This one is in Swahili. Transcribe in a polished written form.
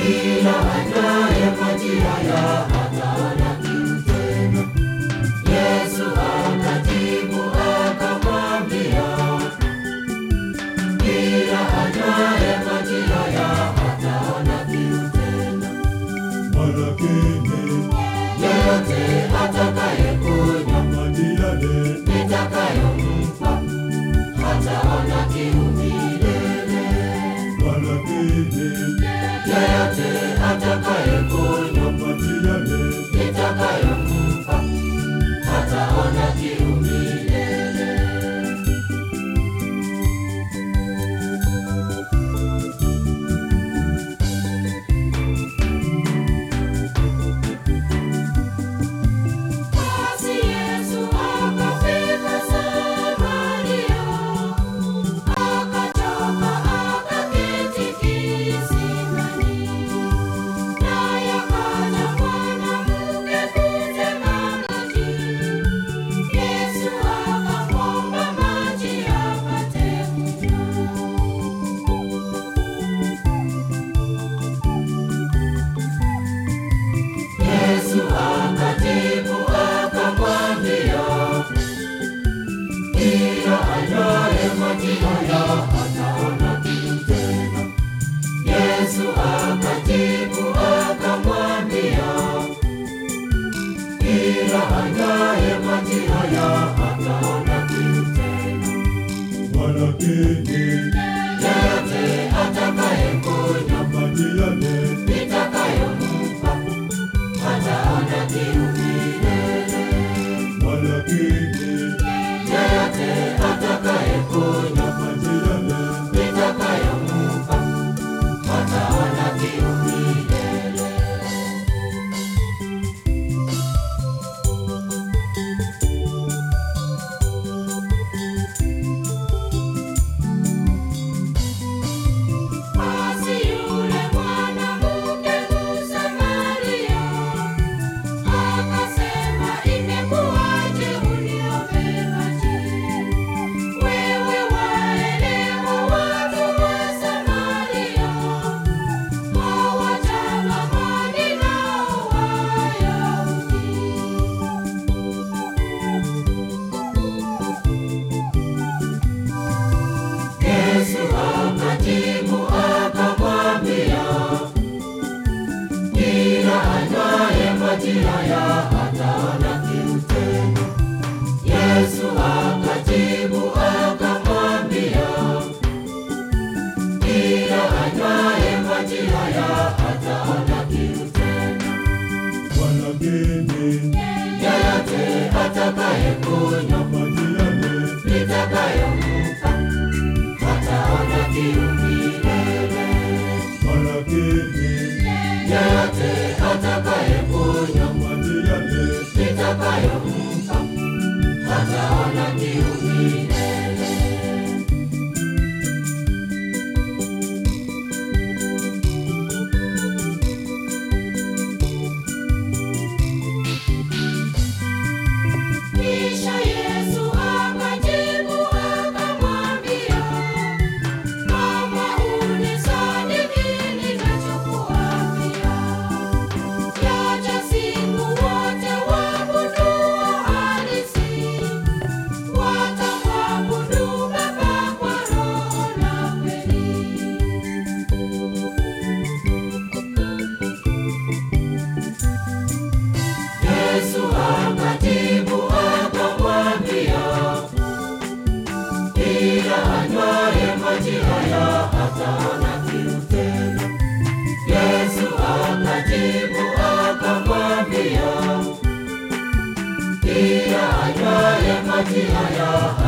Kila anywaye maji haya hataona kiu tena. Yesu akajibu akamwambia, kila anywaye maji haya hataona kiu tena. Walakini yeyote atakayekunywa maji yale nitakayompa hataona kiu milele. walakini Yeyote atakayekunywa maji yale nitakayompa hataona kiu milele. Basi Yesu akafika Samaria, akatoka akaketi kisimani. Naye akaja mwanamke kuteka maji. Yesu akamwomba maji apate kunywa. Yesu akajibu akamwambia, kila anywaye maji haya hataona kiu tena. Yesu akajibu akamwambia, kila anywaye maji haya hataona kiu tena. walakini Yeyote atakayekunywa maji yale nitakayompa hataona kiu milele. walakini Yeyote atakayekunywa maji yale nitakayompa hataona kiu milele. Basi yule mwanamke Msamaria akasema, imekuwaje uniombe maji? Wewe waelewa watu wa Samaria hawachangamani nao Wayahudi. Yesu akajibu akamwambia, kila anywaye maji haya hataona kiu tena. Yesu akajibu akamwambia, kila anywaye maji haya hataona kiu tena. walakini Yeyote atakayekunywa maji yale nitakayompa hataona kiu milele. walakini Yeyote atakayekunywa maji yale nitakayompa hataona kiu milele. Kisha Yesu akajibu akamwambia, kama unisadiki ninachokuambia, yacha siku wote waabuduo halisi watamwabudu Baba kwa roho na kweli. Yesu akajibu akamwambia, kila anywaye maji haya hataona kiu tena. Yesu akajibu akamwambia, kila anywaye maji haya